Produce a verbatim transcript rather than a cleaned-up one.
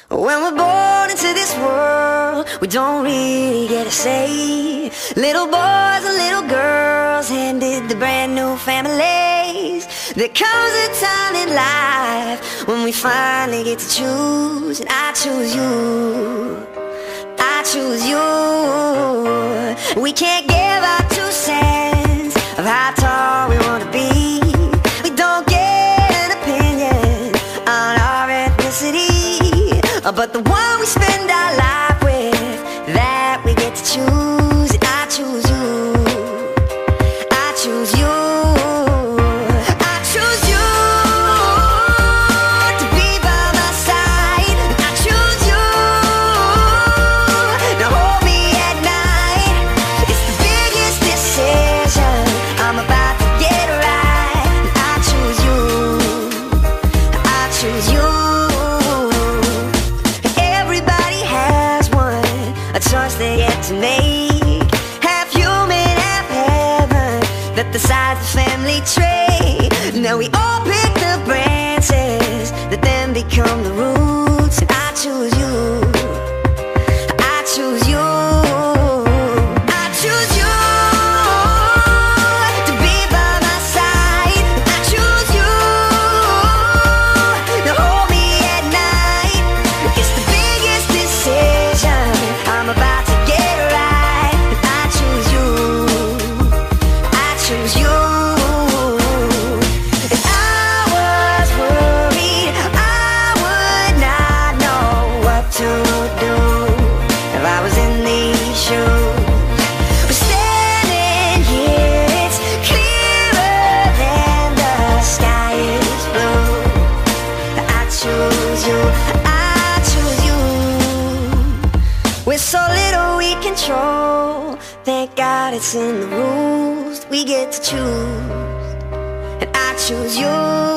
When we're born into this world, we don't really get a say. Little boys and little girls handed the brand new families. There comes a time in life when we finally get to choose, and I choose you. I choose you. We can't give our two cents of how tall we want to be. We don't get an opinion on our ethnicity, but the one we spend our life with, that we get to choose. And I choose you. I choose you. I choose you to be by my side. I choose you to hold me at night. It's the biggest decision I'm about to get right. I choose you. I choose you. Everybody has one, a choice they get to make. Half human, half heaven, that decides the family trait. Now we all pick the branches that then become the roots. And I choose you. I choose you. I choose you to be by my side. I choose you to hold me at night. It's the biggest decision I'm about to get right. And I choose you. I choose you. If I was worried, I would not know what to do if I was in these shoes. But standing here, it's clearer than the sky is blue. I choose you. I choose you. With so little we control, thank God it's in the rules. We get to choose. And I choose you.